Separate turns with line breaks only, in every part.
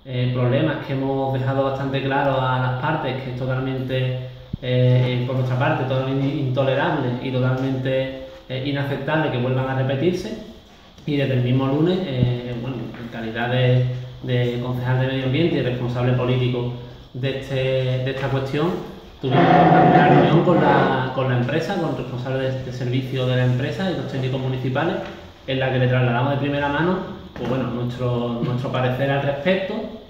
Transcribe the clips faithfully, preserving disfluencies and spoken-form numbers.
eh, problemas que hemos dejado bastante claro a las partes, que es totalmente, eh, por nuestra parte, totalmente intolerable y totalmente eh, inaceptable que vuelvan a repetirse. Y desde el mismo lunes, eh, bueno, en calidad de, de concejal de Medio Ambiente y responsable político de, este, de esta cuestión, tuvimos una primera reunión con la, con la empresa, con el responsable de, de servicio de la empresa y los técnicos municipales, en la que le trasladamos de primera mano pues bueno, nuestro, nuestro parecer al respecto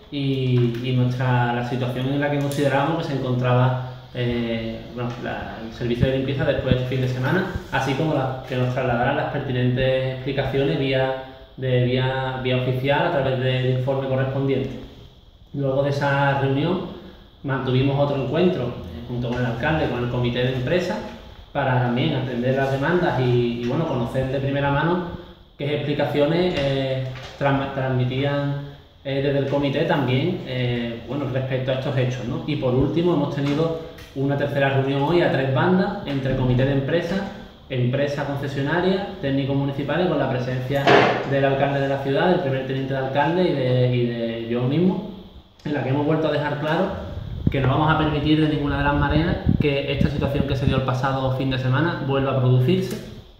y, y nuestra, la situación en la que considerábamos que se encontraba eh, bueno, la, el servicio de limpieza después de este fin de semana, así como la, que nos trasladaran las pertinentes explicaciones vía, de, vía, vía oficial a través del informe correspondiente. Luego de esa reunión mantuvimos otro encuentro eh, junto con el alcalde, con el comité de empresa, para también atender las demandas y, y bueno, conocer de primera mano qué explicaciones eh, trans, transmitían eh, desde el comité también eh, bueno, respecto a estos hechos, ¿no? Y por último hemos tenido una tercera reunión hoy a tres bandas entre comité de empresa, empresa concesionaria, técnicos municipales, con la presencia del alcalde de la ciudad, del primer teniente de alcalde y de, y de yo mismo, en la que hemos vuelto a dejar claro que no vamos a permitir de ninguna de las maneras que esta situación que se dio el pasado fin de semana vuelva a producirse,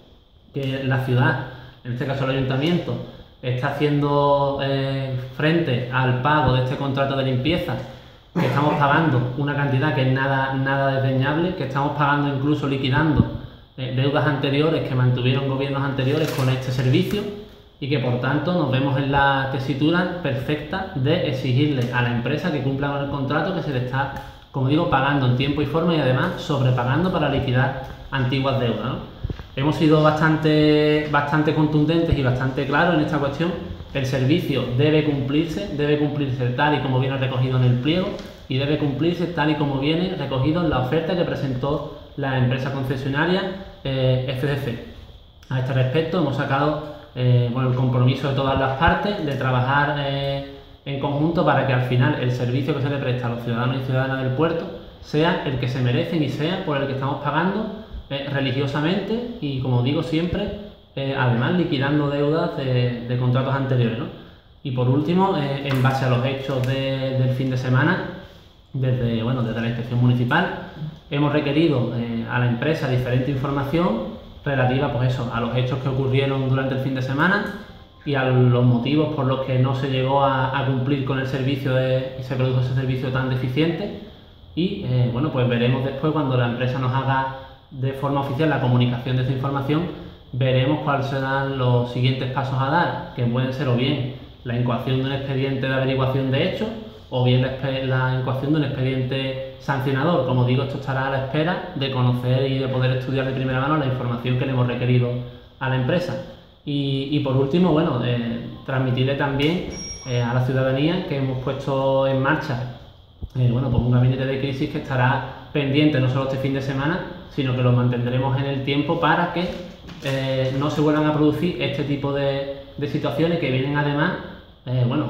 que la ciudad, en este caso el ayuntamiento, está haciendo eh, frente al pago de este contrato de limpieza, que estamos pagando una cantidad que es nada, nada desdeñable, que estamos pagando incluso liquidando eh, deudas anteriores que mantuvieron gobiernos anteriores con este servicio y que por tanto nos vemos en la tesitura perfecta de exigirle a la empresa que cumpla con el contrato que se le está, como digo, pagando en tiempo y forma y además sobrepagando para liquidar antiguas deudas, ¿no? Hemos sido bastante, bastante contundentes y bastante claros en esta cuestión. El servicio debe cumplirse, debe cumplirse tal y como viene recogido en el pliego y debe cumplirse tal y como viene recogido en la oferta que presentó la empresa concesionaria eh, F D C. A este respecto hemos sacado eh, bueno, el compromiso de todas las partes de trabajar eh, en conjunto para que al final el servicio que se le presta a los ciudadanos y ciudadanas del puerto sea el que se merecen y sea por el que estamos pagando eh, religiosamente y, como digo siempre, eh, además liquidando deudas de, de contratos anteriores, ¿no? Y por último, eh, en base a los hechos de, del fin de semana, desde, bueno, desde la inspección municipal, hemos requerido eh, a la empresa diferente información relativa pues eso, a los hechos que ocurrieron durante el fin de semana y a los motivos por los que no se llegó a, a cumplir con el servicio de, y se produjo ese servicio tan deficiente. Y eh, bueno, pues veremos después, cuando la empresa nos haga de forma oficial la comunicación de esta información, veremos cuáles serán los siguientes pasos a dar, que pueden ser o bien la incoación de un expediente de averiguación de hechos o bien la, la incoación de un expediente sancionador. Como digo, esto estará a la espera de conocer y de poder estudiar de primera mano la información que le hemos requerido a la empresa. Y, y por último, bueno, eh, transmitirle también eh, a la ciudadanía que hemos puesto en marcha eh, bueno, pues un gabinete de crisis que estará pendiente no solo este fin de semana, sino que lo mantendremos en el tiempo para que eh, no se vuelvan a producir este tipo de, de situaciones que vienen además eh, bueno,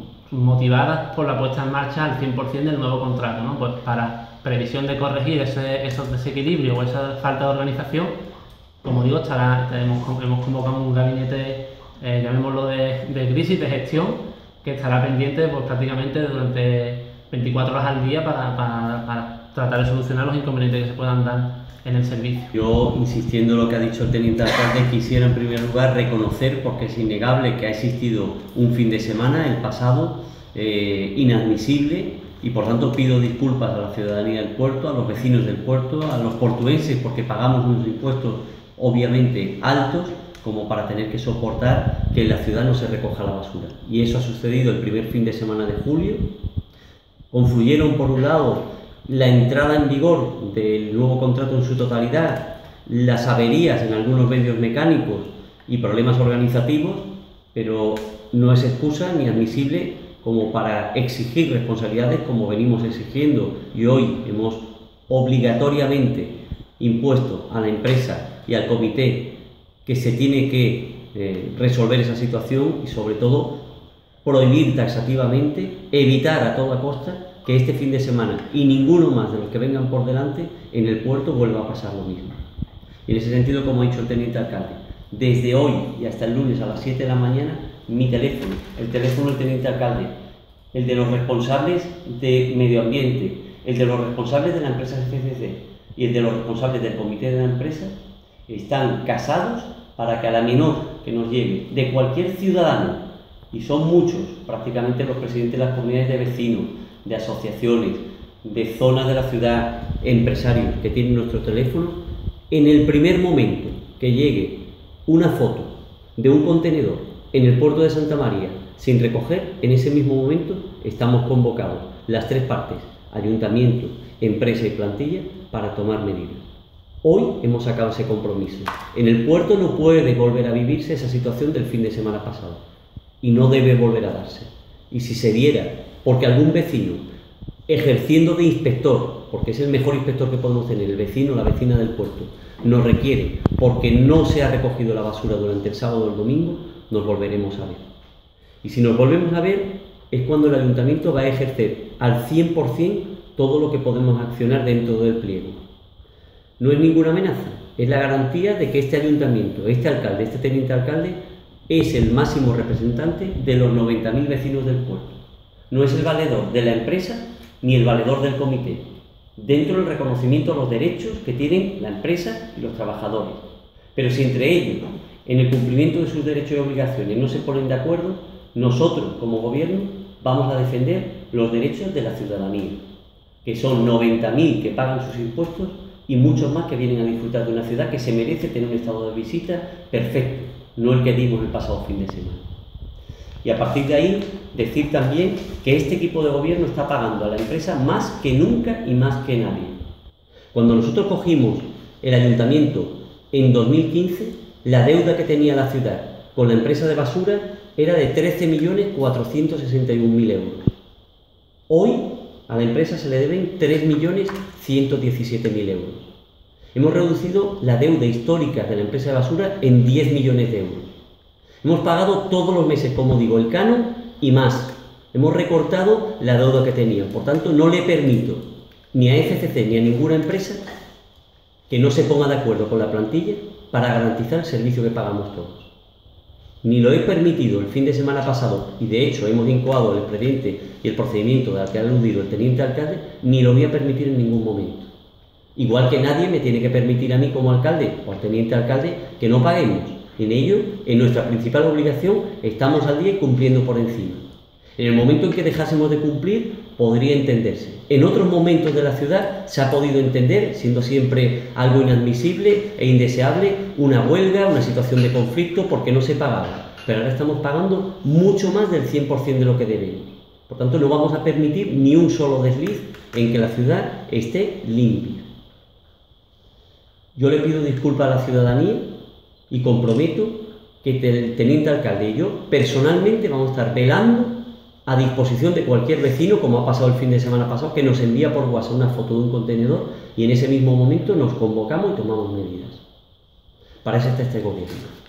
motivadas por la puesta en marcha al cien por cien del nuevo contrato, ¿no? Pues para previsión de corregir ese, esos desequilibrios o esa falta de organización, como digo, estará, hemos, hemos convocado un gabinete, eh, llamémoslo de, de crisis, de gestión, que estará pendiente pues, prácticamente durante veinticuatro horas al día para, para, para tratar de solucionar los inconvenientes que se puedan dar en el servicio.
Yo, insistiendo en lo que ha dicho el teniente alcalde, quisiera en primer lugar reconocer, porque es innegable, que ha existido un fin de semana, el pasado, eh, inadmisible, y por tanto pido disculpas a la ciudadanía del puerto, a los vecinos del puerto, a los portuenses, porque pagamos unos impuestos obviamente altos como para tener que soportar que en la ciudad no se recoja la basura. Y eso ha sucedido el primer fin de semana de julio. Confluyeron, por un lado, la entrada en vigor del nuevo contrato en su totalidad, las averías en algunos medios mecánicos y problemas organizativos, pero no es excusa ni admisible como para exigir responsabilidades como venimos exigiendo, y hoy hemos obligatoriamente impuesto a la empresa y al comité que se tiene que eh, resolver esa situación y, sobre todo, prohibir taxativamente, evitar a toda costa que este fin de semana y ninguno más de los que vengan por delante en el puerto vuelva a pasar lo mismo. Y en ese sentido, como ha dicho el teniente alcalde, desde hoy y hasta el lunes a las siete de la mañana, mi teléfono, el teléfono del teniente alcalde el de los responsables de medio ambiente, el de los responsables de la empresa F C C y el de los responsables del comité de la empresa están casados para que a la menor que nos llegue de cualquier ciudadano, y son muchos, prácticamente los presidentes de las comunidades de vecinos, de asociaciones, de zonas de la ciudad, empresarios que tienen nuestro teléfono, en el primer momento que llegue una foto de un contenedor en el puerto de Santa María sin recoger, en ese mismo momento estamos convocados las tres partes, ayuntamiento, empresa y plantilla, para tomar medidas. Hoy hemos sacado ese compromiso. En el puerto no puede volver a vivirse esa situación del fin de semana pasado y no debe volver a darse. Y si se diera porque algún vecino, ejerciendo de inspector, porque es el mejor inspector que podemos tener, el vecino o la vecina del puerto, nos requiere porque no se ha recogido la basura durante el sábado o el domingo, nos volveremos a ver. Y si nos volvemos a ver es cuando el ayuntamiento va a ejercer al cien por cien todo lo que podemos accionar dentro del pliego. No es ninguna amenaza, es la garantía de que este ayuntamiento, este alcalde, este teniente alcalde, es el máximo representante de los noventa mil vecinos del puerto. No es el valedor de la empresa ni el valedor del comité. Dentro del reconocimiento de los derechos que tienen la empresa y los trabajadores. Pero si entre ellos, en el cumplimiento de sus derechos y obligaciones, no se ponen de acuerdo, nosotros, como gobierno, vamos a defender los derechos de la ciudadanía, que son noventa mil que pagan sus impuestos y muchos más que vienen a disfrutar de una ciudad que se merece tener un estado de visita perfecto, no el que dimos el pasado fin de semana. Y a partir de ahí, decir también que este equipo de gobierno está pagando a la empresa más que nunca y más que nadie. Cuando nosotros cogimos el ayuntamiento en dos mil quince, la deuda que tenía la ciudad con la empresa de basura era de trece millones cuatrocientos sesenta y un mil euros. Hoy a la empresa se le deben tres millones ciento diecisiete mil euros. Hemos reducido la deuda histórica de la empresa de basura en diez millones de euros. Hemos pagado todos los meses, como digo, el canon y más. Hemos recortado la deuda que tenía. Por tanto, no le permito ni a F C C ni a ninguna empresa que no se ponga de acuerdo con la plantilla para garantizar el servicio que pagamos todos. Ni lo he permitido el fin de semana pasado, y de hecho hemos incoado el expediente y el procedimiento al que ha aludido el teniente alcalde, ni lo voy a permitir en ningún momento. Igual que nadie me tiene que permitir a mí como alcalde o al teniente alcalde que no paguemos. En ello, en nuestra principal obligación, estamos al día y cumpliendo por encima. En el momento en que dejásemos de cumplir, podría entenderse. En otros momentos de la ciudad se ha podido entender, siendo siempre algo inadmisible e indeseable, una huelga, una situación de conflicto porque no se pagaba. Pero ahora estamos pagando mucho más del cien por cien de lo que debemos. Por tanto, no vamos a permitir ni un solo desliz en que la ciudad esté limpia. Yo le pido disculpas a la ciudadanía y comprometo que el teniente alcalde y yo personalmente vamos a estar velando a disposición de cualquier vecino, como ha pasado el fin de semana pasado, que nos envía por WhatsApp una foto de un contenedor y en ese mismo momento nos convocamos y tomamos medidas. Para eso está este gobierno.